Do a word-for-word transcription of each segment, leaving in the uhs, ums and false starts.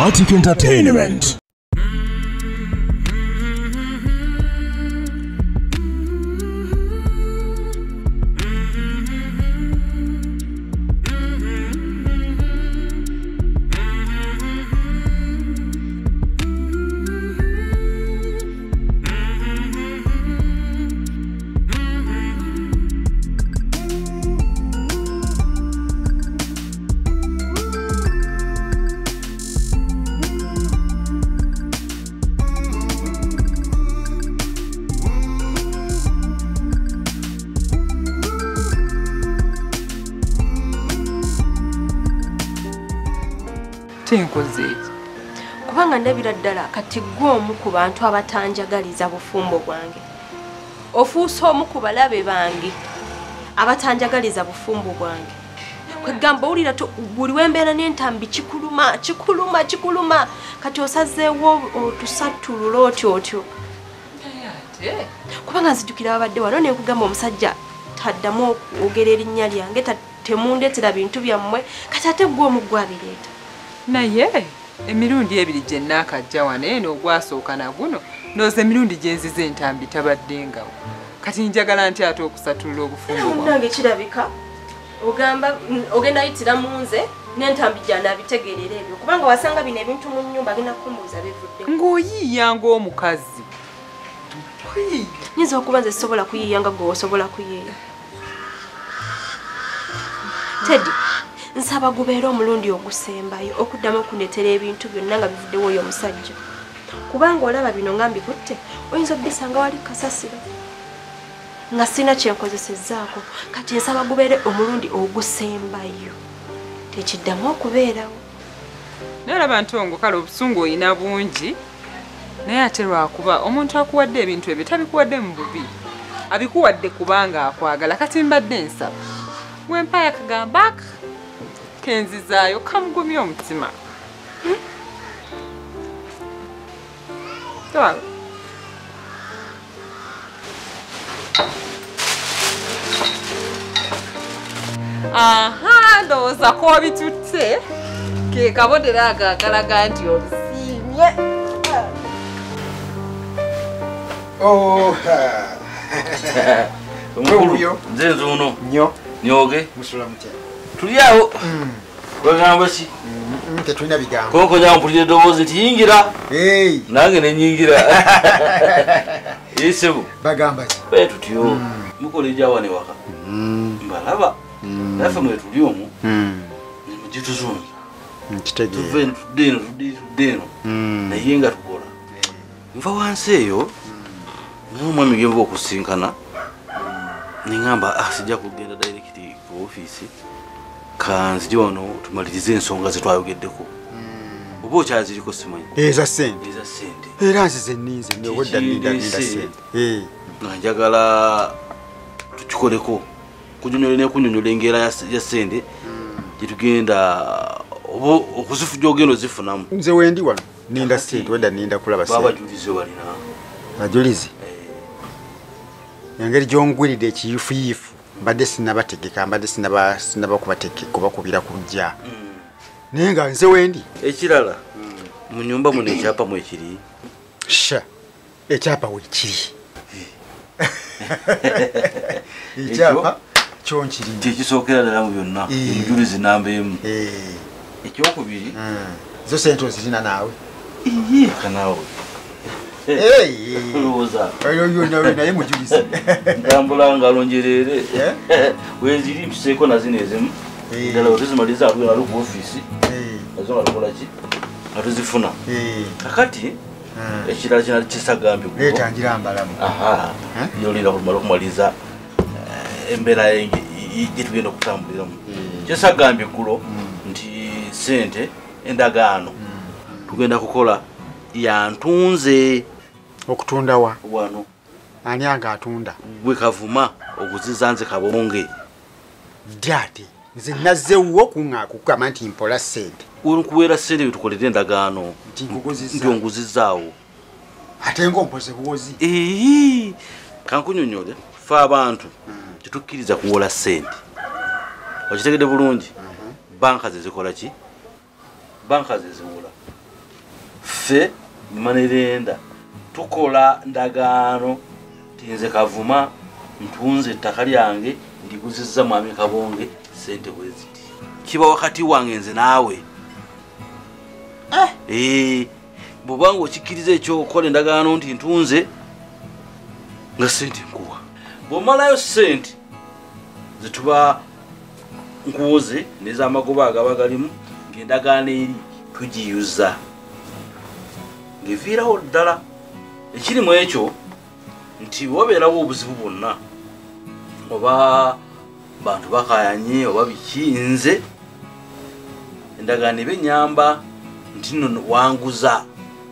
Dramatic Entertainment. Tinkoze kubanga ndabira ddala kati gwe omu ku bantu abatanjagaliza bufumbo bwange ofuusa omu ku balabe bange abatanjagaliza bufumbo bwange kwegamba owulira buli wembeera n'entambi kikuluma kikuluma kikuluma kati osazeewo otusatulula otyo otyo kubanga nzijukira abadde wano nenkugamba omusajja taddamu okwogera erinnya lyange temundeetera bintu byammwe kati ate gwe omu gwabireeta naye emirundi ebiri gye nnaakajja wano eno ogwasooka naguno nooza emirundi gye nzize entambi tabaddengawo kati njagala nti ate okusatulula obufumbo bwange kirabika ogamba ogenda yitira mu nze n'entambi gyanabitegeerera ebyo kubanga wasanga bino ebintu mu nnyumba genda kumbuuza bivudde ng'oyiiya ng'omukazi nyinza okuba nze sisobola kuyiiya nga gwe osobola kuyiiya Teddy nsaba gubeera omulundi ogusembayo okuddamu okunetera ebintu byonna nga bivuddewo oyo omusajja kubanga olaba bino nga mbikutte oyinza obbisanga wali kasasiro nga sina kyenkozesezzaako kati nsaba gubeere omulundi ogusembayo tekiddamu okubeerawo naye olaba ntongo kale obusungu oyina bungi naye ate lwakuba omuntu akuwadde ebintu ebyo tabikuwadde mu bubi abikuwadde kubanga akwagala kati mbadde nsaba wempaya kagambaka kenzizaayo kamugumya omutima twala aha ndowooza koobitutte ke kabonero ako akalaga nti obisiimye omukulu nze nzuuno nnyo nyoge tuliawo bagamba ki tetulina bigambo koko nyawo mpulira eddoboozi nti yingira nange nenyingira yesebu bagamba ki baye tutyo mukola ejawane waka mbalaba nafe mwe tuli omwo mugituzungi tuve tudde eno tudde tudde eno naye nga tukola nva wansi eyo nomwami genva okusinkana ningamba ah sijja kugenda direkiti ku ofiisi kanzije wano tumalirize ensonga zetwayogeddeko oba okyaziriko simanyi eza sente eza sente era nzize nninze newedda nindaninda sente nga njagala tukikoleko kunyonyola nekunyonyola engeera ya sente gyetugenda oba okuzifuja ogenda ozifunamu nze wendi wano ninda sente wedda ninda kulaba sente babajulize balina bajulize engeri gyongwiridde ekiyufuyifu mbadde sinabategeka mbadde sinabakubatekekubakubira kujja naye nga nze wendi ekirala mu nyumba muno ekyapa mu ekiri sha ekyapa wekiri ekyapa kyonkiri kyekisookera ddala mu byonna omujulizi namba emu ekyokubiri zo sente ozirina naawe kanaawe naye mujulizi ntambula nga alonjerere weziri mpiseeko nazino ezimu ddala otuzimaliza alugalo ku ofiisi nazo nga tukolaki nga tuzifuna kakati ekirala kina kisagambye leetangira mbalamu yolinda kumala okumaliza embeera gyetugenda okutambuliramu kisagambye eggulo nti sente endagaano tugenda kukola yantunze okutundawa wano ani anga atunda gwe kavuma okuzizanze kabonge date nze nazzewo kugamba nti mpola sente kuweera sente bitukolera endagaano nti onguzizaawo ate ngompoze buwozi kankunyonyole fe abantu tetukkiriza kuwola sente okitegedde bulungi banka ze zikola ki banka ze ziwola ffe Manerenda tukola ndagaano tinze Kavuma ntunze ettaka lyange ndiguzizza mwami Kabonge sente bweziti kiba wakati wange nze naawe eh eh bobanga okikiriza ekyo okola endagaano nti ntunze nga sente nkuwa bomalayo sente zituba nkuwoze nez'amagoba agaba galimu ng'endagaano eri tugiyuza ngeviirawo ddala ekiri mu ekyo nti wabeerawo obuzibu bwonna oba bantu bakayanye oba biki nze endagaano eba enyamba nti nno wanguza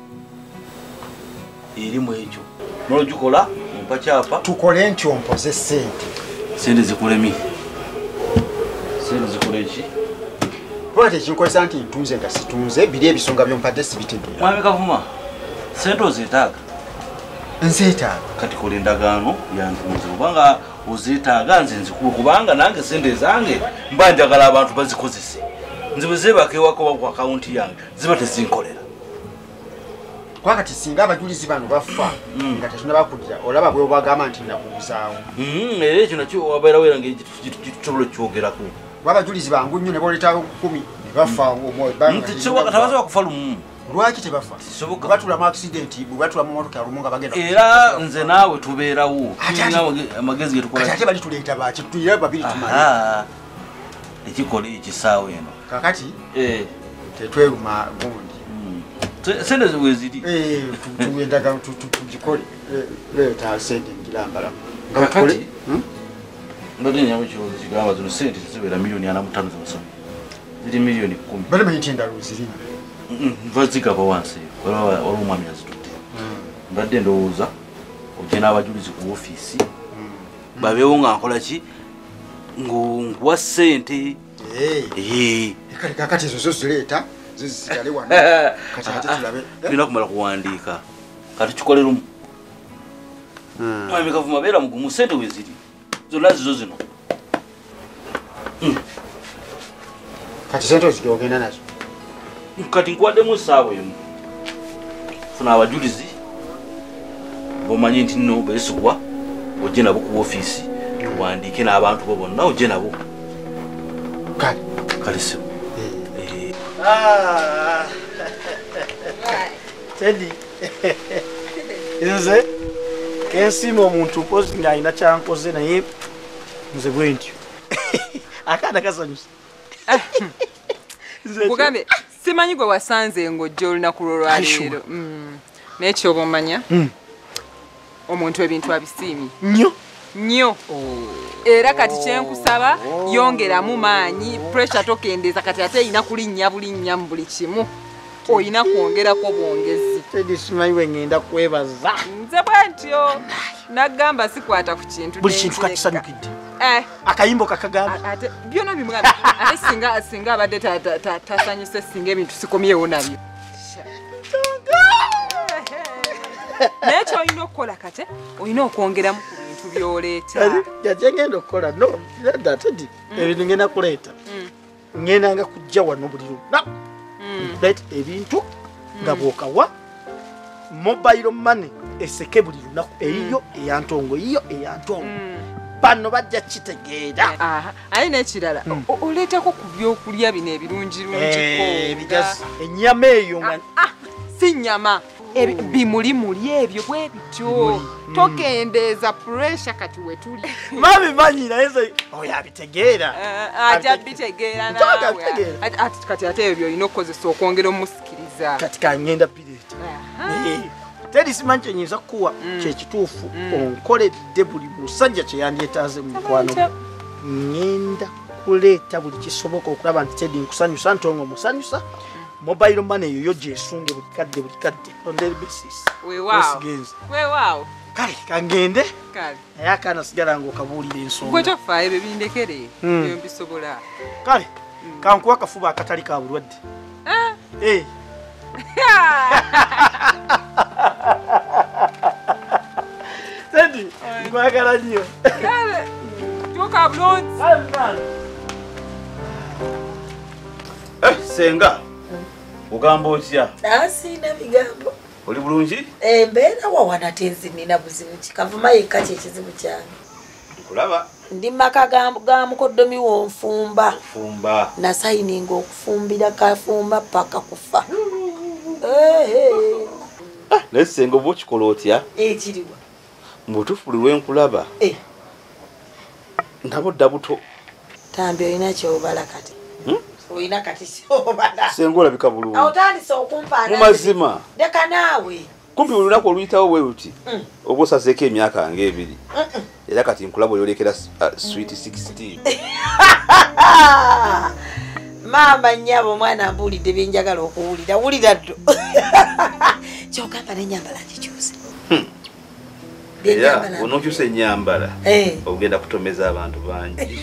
eri mu ekyo nolugikola ompa kyapa tukole ntyo mpoze sente sente zikulemi sente zikole ki lwati ekinkozesa nti ntunze nga situnze biri ebisonga byompadde sibitegeera mwami Kavuma sente ozeetaaga nzeetaaga kati kola endagaano yantunze obanga ozeetaaga nze nzikuwe kubanga nange sente zange mba njagala abantu bazikozese nze bwe zeebaka ewaka oba ku akawunti yange ziba tezinkolera kwakati singa abajulizi bano bafa nga tetunabakulira olaba bwe obagamba nti nakubuzaawo era ekyo nakyo wabeerawo era ngekitusobola okukyogerako abajulizi bangu nnyo ne booletawo kumi ne bafa tebasobola kufa lumu lwaki tebafa batula mu accident bwe batula mu motoka lumu nga bagenda era nze naawe tubeerawo amagezi getukola ate bali tuleeta baki tuyira babiri tumale ekikola ekisaawa eno kakati tetweruma gundi sente weziri tugendaga tugikole leeta sente ngirambala kakati mbadde nyamu kirozo kigamba zino sente zibeera miliyoni ana mu ttaano z'abasomi ziri miliyoni kumi balemanyi nti endalo zirina nva zigaba wansi waliwo omwami yazitudde mbadde ndowooza ojje n'abajulizi ku ofiisi babeewo nga nkola ki nkuwa sente kakati ezo zo zireeta zizitale wano kati ate tulabe tulina kumala kuwandiika kati kikole lumu mwami Kavuma beera mugumu sente weziri zonna zizo zino kati sente ozigenda nazo kati nkwaddemu essaawa emu funa abajulizi bomanyi nti nno beesubwa ojje nabo ku ofiisi wandiike n'abantu bo bonna ojje nabo kale kale sebo Teddy nze kensiima omuntu mpozi ng'alina kyankoze naye nze bwe ntyo akaana kasanyusa kugambe simanyi gwe wasanze ng'ojja olunaku lwolwaleero naye kyoba omanya omuntu ebintu abisiimye nnyo nnyo era kati kyenkusaba yongeramu maanyi pressure tokendeeza kati ate erina kulinnya bulinnya mu buli kimu oyina kwongerako bwongezi Teddy simanyi bwe ngenda kwebaza nze bwe ntyo naggamba sikwata ku kintu buli kintu kakisanyukidde Eh. akayimbo kakagamba ate byona bimugambe ate singa singa abadde tasanyuse singa ebintu sikomyewo nabyo naye kyolina okukola kate olina okwongeramu ku bintu byoleeta jajja ngenda okukola no ladda Teddy ebintu ngenda kuleeta ngenda nga kujja wano buli lunaku leeta ebintu nga bwokawa mobile money eseke buli lunaku eyiyo eyantongo eyiyo eyantongo bano bajja kitegeera aye n'ekirala oleetako ku byokulya bino ebirungirungiko ennyama eyo nga si nnyama bimulimuli ebyo bwe bityo tokendeeza puresha kati we tuli mami manyi naye oyo abitegeera ajja bitegeera naawe kati ate ebyo olina okukozesa okwongera omusikiriza kati kangenda bireeta Teddy simanyi kyenyinza kukuwa kyekituufu onkoledde buli musajja kyeyandyetaaze mu mukwano ngenda kuleeta buli kisoboka okulaba nti Teddy nkusanyusa ntongo musanyusa mobile money eyo yo gyesunge buli kadde buli kadde on daily basis weewaawo kale kangende kale naye akaana sigala ng'okabuulira ensonga gwe tofaayo bye bindekere ebyo mbisobola kale kankuwa akafuba akatali ka bulwadde Teddy nkwagala nnyo kyoka bulungi senga Ogamba otya? Nasina bigambo. Oli bulungi? Embeera wawana tenzi nina buzibu ki. Kavuma yekka kye kizibu kyange. Nkulaba. Ndi maka ga mukoddomi wonfumba. Fumba. Na sayininga okufumbira kafumba paka kufa. Eh Ah, nese ngo bokikola otya? eh kiriwa. Mbutufu lwe nkulaba. Eh. Ndabo dabuto. Tambi oyina kyobala kati. Hmm? Oyina kati kyobala. Sengola bikabulungi. Awutandise okumpa mu mazima. Deka naawe. Kumpi olunaku oluyitawo bwe luti. Mm. Oba osazeeko emyaka ng'ebiri. Mm -mm. Era kati nkulaba oyolekera uh, sweet sixteen. Mama nyabo mwana mbulidde byenjagala okuwulira wulira ddo. Kyokamba n'ennyambala gikyuse. Era onokyusa ennyambala Eh. ogenda kutomeza abantu bangi.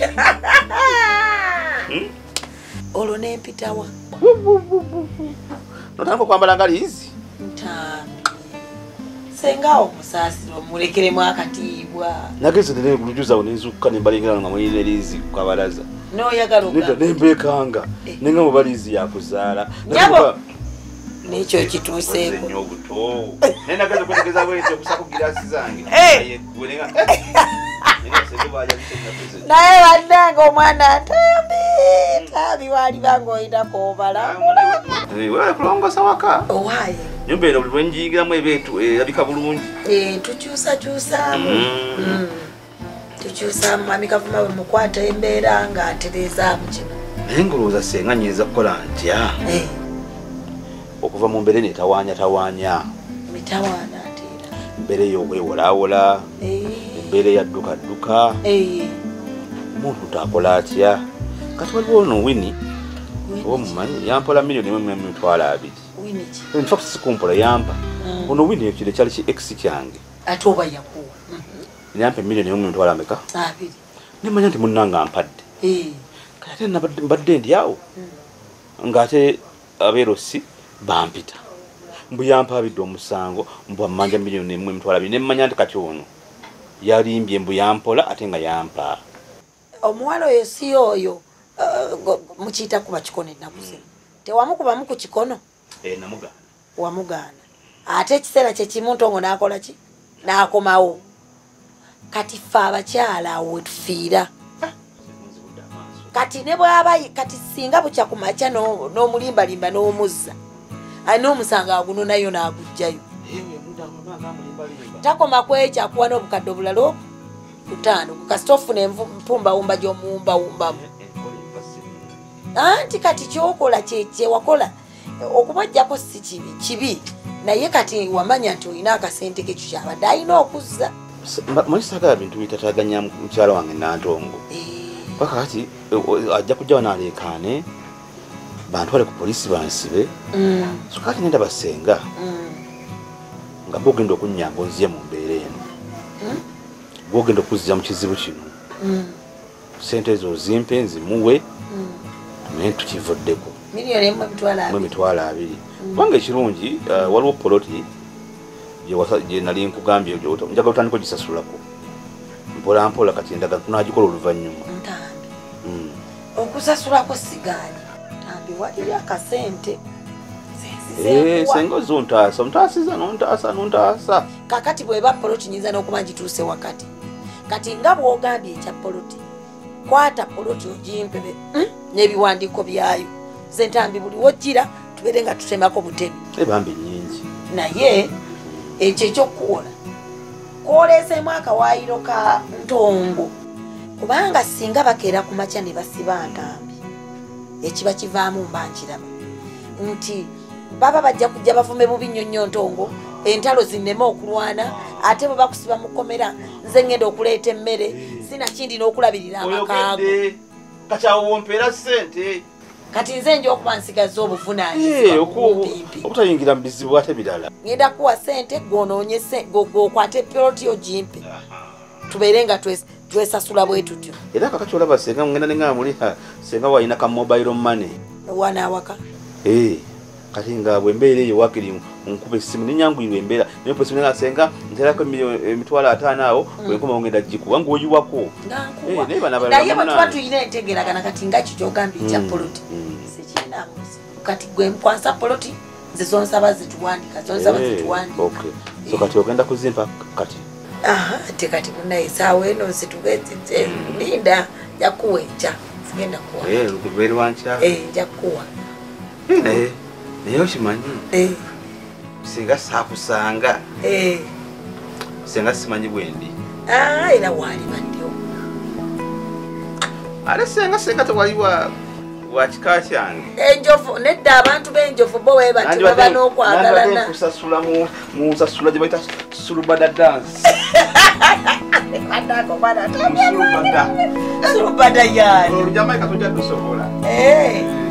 Hmm? Olwo n'empitawa. Notandika okwambala nga liizi? Ntambi. Senga omusaasiro mulekeremu akatiibwa. Nageze nene kulujuza onenzuka nembalengera nga mwine liizi ku kabalaza. N'oyagala Nida ogamba. nembekanga nenga mu baliizi yakuzaala. Nyabo. N'ekyo kituuseeko. Nnyo obuto. Naye nageze kwetegeza bwentyo okusako giraasi zange. Eh. Naye gwe nenga eh. Nenga senge baaja bitennakuze. Naye bannange omwana ntambi. Ntambi wali banga oyinako obala. Eh, wewe kulongosa waka. Owaaye. Nyumba eno buli lwe njiyingiramu ebeetu erabika bulungi. Eh, tukyusakyusaamu. Mm. Tukyusa mami Kavuma bwe mukwata embeera ng'atereezaamu kino. Naye ngolowooza senga nyinza kukola ntya? Eh, Okuva mu mbeera neetawaanya tawaanya. mitawaana ateera. Embeera ey'obwewolaawola, Eh, embeera eyaddukadduka. eh, Omuntu taakola atya? Kati waliwo ono Wini oba mumanyi yampola miliyoni emu mu mitwalo abiri. wini ki? In fact sikumpola yampa. Mm. Ono Wini ekiro kyali ki ex kyange. Ate oba yakuwa. Mhm. Yampa miliyoni emu mu mitwalo ameka. Abiri. Nemanya nti munnange ampadde. Eh, Kati ate nabadde mbadde ndi awo. Ng'ate abeerosi bampita. Mbu yampa abidde omusango mbu amanja miliyoni emu mu mitwalo abiri. Nemmanya nti kati ono yalimbye mbu yampola ate nga yampa. omuwala oyo si oyo uh, go- mukiyita kuba kikono ennaku zino. Tewamukubamu ku kikono Eh namugaana. wamugaana. Ate ekiseera kye kimu Ntongo n'akola ki? N'akomawo. Kati ffe abakyala awo we tufiira. Kati ne bw'aba kati singa bukya ku makya no- n'omulimbalimba n'omuzza. Ani n'omusanga aguno nayo n'agujjayo. Takoma kwekya akuwa n'obukadde obulala kutaano ku kasitofu n'empumbawumba gy'omuwumbawumbamu. Anti kati kyokola kye wakola okubajjako si kibi kibi naye kati wamanya nti olina akasente ke kyabadde alina okuzza. Muli saagala bintu bitataganya mukyala wange Nantongo. Paka kati ajja kujja wanaleekaane bantwale ku poliisi bansibe. So kati ngenda basenga nga bogenda okunnyamba onziye mu mbeera eno. Bogenda okuzza mu kizibu kino. Sente ezo zimpe nzimuwe naye tukivuddeko. Miliyoni emu emitwalo mu abiri. mitwalo abiri. Kubanga ekirungi uh, waliwo poloti gye nali nkugambye njagala otandika ogisasulako mpola mpola kati endaga tunagikola oluvannyuma. Ntambi. Mm. Okusasulako sigaanyi. Ntambi waliyo akasente. Eh, senga zontaasa ontaasiza nontaasa nontaasa. Kakati bweba poloti nyinza n'okuba ngituuse wakati. Kati nga bw'ogambye ekya poloti. Kwata poloti ogimpebe mm? n'ebiwandiiko byayo. Ze Ntambi buli wojjira tubeere nga tutemako butemi. Ebambi nnyingi. Naye ekyo ekyokukola kwoleseemu akawaayiro ka Ntongo kubanga singa bakeera ku makya ne basiba Ntambi ekiba kivaamu mba nkiraba nti baba bajja kujja bavume bubi nnyo nnyo Ntongo entalo zinneme okulwana ate bwe bakusiba mu kkomera nze ngenda okuleeta emmere sinakindi n'okulabirira amakaago. Kati awo wompeera ssente. Kati nze nja okuba nsigaza obuvunaanyizibwa bumpimpi. Obutayingira mu bizibu ate birala. Ngenda kuwa ssente gwonoonye gwokwate poloti ogimpe tubeere nga twesasula bwe tutyo. Era kakati olaba senga ngenda nenga muli senga wayina ka mobile money. Wanaawaka. Eh, kati nga bwembeera eyo wakiri nkuba essimu nenyanguyirwa embeera naye polisi nga senga nterako emitwalo ataano awo bwenkoma ngenda gikuba ng'oyiwako. Naye bwe tuba tulina entegeragana kati nga kyo kyogambye ekya poloti sikirina muzibu. kati gwe nkwasa poloti nze zonsaba zituwandika zonsaba zituwandika. Okay. So kati ogenda kuzimpa kati. Aha, ate kati munaye saawa eno situgenze linda jakuweja. Sigenda kuwa. Eh, luberi wancha. Eh, jakuwa. Eh. Naye okimanyi. Eh. Singa saakusanga. Eh. Singa simanyi bwendi. Ah, era wali bandio. Ale senga senga tewaliwa wakika kyange. Enjofu nedda abantu b'enjofu bo we bati baba n'okwagalana. Nandi kusasula mu musasula gye bayita sulubada dance. Bandako bana. Sulubada. Sulubada yani. Olujamaa ikatujja tusobola. Eh.